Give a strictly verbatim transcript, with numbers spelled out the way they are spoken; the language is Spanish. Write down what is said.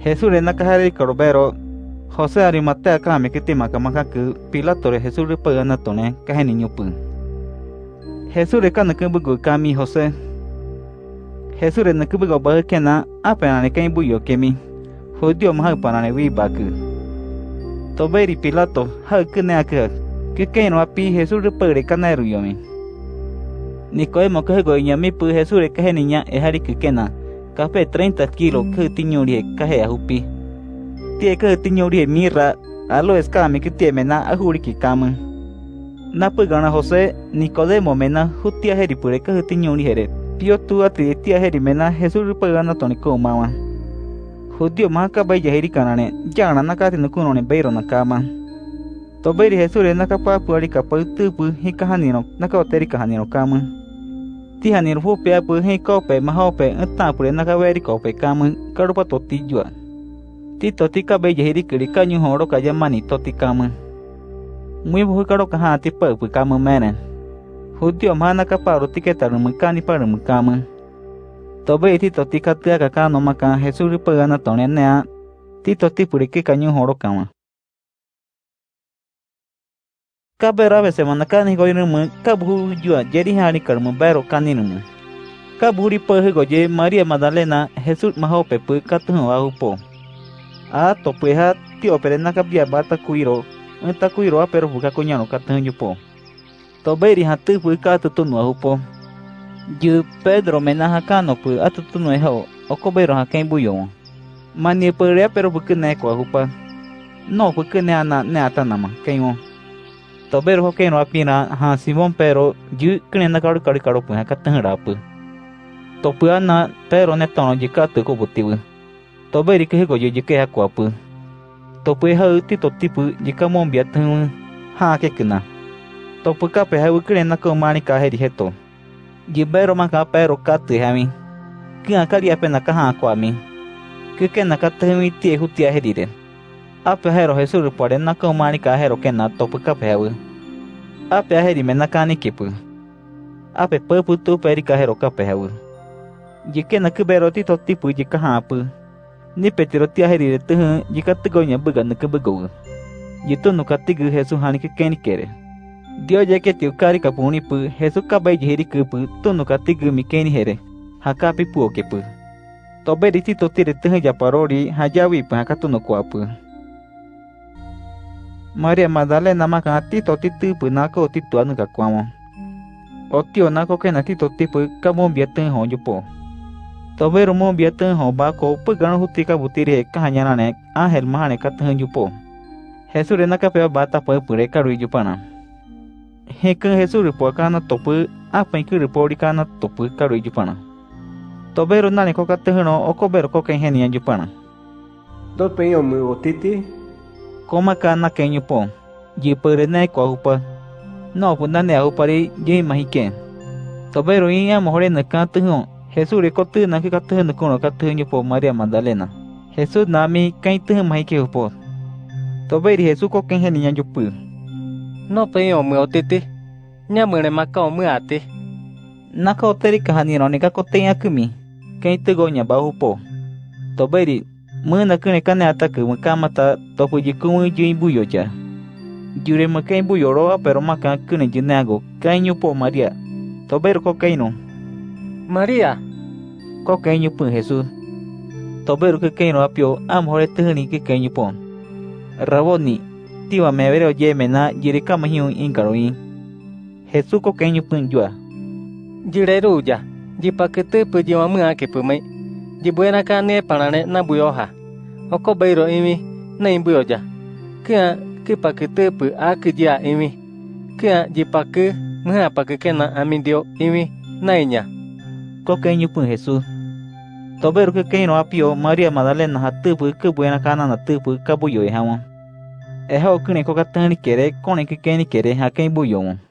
Jesús le nakahari corobero José Arimatea kame kiti makamakaku Pilato re Jesús re pagana tone kaheni nyupu. Jesús re kana kubugu kami José. Jesús re nakubugo ba kena apena ne kain buyo kemi. Judio maha pana ne wi baku. Toberi Pilato ha kene akha. Que que no api Jesús re pagre kana ruyomi. Nicodemo que go nyami pu Jesús re kaheni nya e hari kena. Café treinta kilos que tiñuri kahe ahupi. Tie que tiñuri mirra alo escame que tie mena ahuri ki kama. Na pagana José Nicodemo mena jutia heri pure que tiñuri here. Pio tu ati tia heri mena Jesús pagana tonico mama. Judio maka baya heri kanane jana nakati nukuno ne beiro nakama. Toberi Jesús nakapa puari kapa tupu hikahanino nakoteri kahanino kama. Tihanir hupe apu he kope mahope entapure nakaveri kope kama karupa toti jua. Tito tika beye hiri kiri kanyu horo kaya mani toti kama. Muy buhu karo kaha tipa upu kama menen. Judio mana kaparo tiketaru mukani paru mukama. Tobe tito tika tia kakano maka Jesús pagana tonenea. Tito tipuri ke kanyu horo kama. Kabera vese manakani goirumu kabuhu jua jeri hani karmu bero kaninumu. Kaburi pehe goje Maria Magdalena Jesús mahope pu katuhu ahupo. A topeha tio perena kabia bata kuiro. Enta kuiro apero buka kunyano katuhu yupo. Toberi hatu pu katutunu ahupo. Ju Pedro menaha kano pu atutunu eho okobero haken buyo. Mani pere apero bukene ko ahupa. No bukene ana ne atanama kenyo. Tobero hoke no apina ha Simón pero ju krena karu karu karu pu hakatan rapu. Topuana pero ne tono jikatu ko butibu. Toberi ke go jike hakwapu. Topu ha tito tipu jika mombia tu ha ke kena. Topu ka pe ha krena ko mani ka heri heto. Jibero maka pero katu hami. Kia kali apena ka ha kwami. Ke kena katemi tie hutia herire. Ape hero Jesús pore na ko mani ka hero kena topu ka pewe. Ape heri mena kani kipu. Ape pepu tu peri ka hero ka pewe. Jike na kubero tito tipu jika hapu. Ni petiro tia heri tu jika tegonya buga na kubego. Jitu no katigu Jesús hani ke keni kere. Dio jake tiu kari ka puni pu Jesús ka bai heri kupu tu no katigu mi keni here. Hakapi pu okepu. Tobe di tito tire tu ja parori hajawi pa hakatu no kwapu. Maria Magdalena maka tito titu pu nako titu anu ka kwamo. O tio nako kena tito tipu ka mombia ten ho jupo. Tobero mombia ten ho bako pu gano hutika butire ka hanyana ne angel mahane ka ten jupo. Jesús re naka pe bata pu pure ka ru jupana. He kan Jesús po kana topu apa ikuri pori kana topu ka ru jupana. Tobero nane ko ka ten no okobero ko ken henia jupana. Do penyo mu otiti Koma kana kenyu po. Ji pere ne ko upa. No puna ne upari ji mahike. Tobero iya mohore na ka tu. Jesús re ko tu na ka tu na ko ka tu nyu po Maria Magdalena. Jesús nami kai tu mahike upo. Toberi Jesús ko ken henia jupu. No penyo mu otiti. Nya mure maka mu ate. Naka oteri kahani no ne ka ko tenya kumi. Kai tu gonya ba upo. Toberi Muna kene kane ataku makamata topu jikumu jui buyo ja. Jure makai buyo roa pero maka kene jinago kainyu po Maria. Tobero ko kaino. Maria. Ko kainyu po Jesús. Tobero ke kaino apio am hore tehni ke kainyu po. Raboni tiwa mevero yemena jire kama hiun inkaroi. Jesús ko kainyu po jua. Jire ruja. Jipakete pu jiwa mua ke pu mai. Jibuena kane panane na buyoha. Oko beiro imi na imbuyoja. Kia kipakete pu akijia imi. Kia jipake muha pakekena amindio imi na inya. Ko kenyu pu Jesús. Tobero ke keino apio Maria Magdalena hatupu ke buena kana na tupu kabuyo e hawo. Eho kune ko katani kere kone ke keni kere haken buyo.